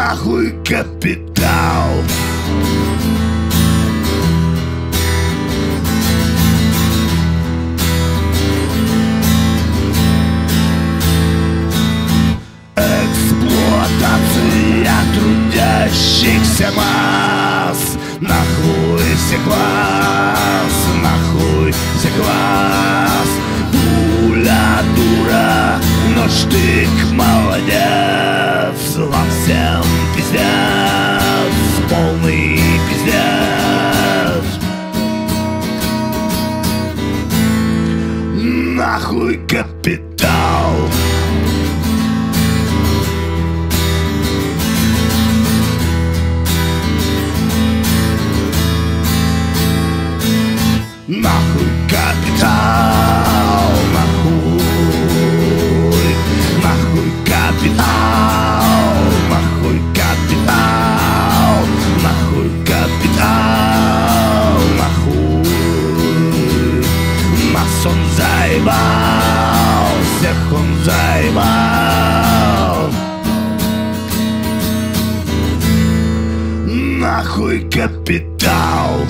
Нахуй капитал. Эксплуатация трудящихся масс. Нахуй всех вас, нахуй всех вас. Пуля дура, но штык молодец. Вам всем пиздец, полный пиздец. Нахуй капитал. Нахуй капитал, нахуй, нахуй капитал, нахуй капитал, нахуй капитал, нахуй. Нас он заебал, всех он заебал. Нахуй капитал.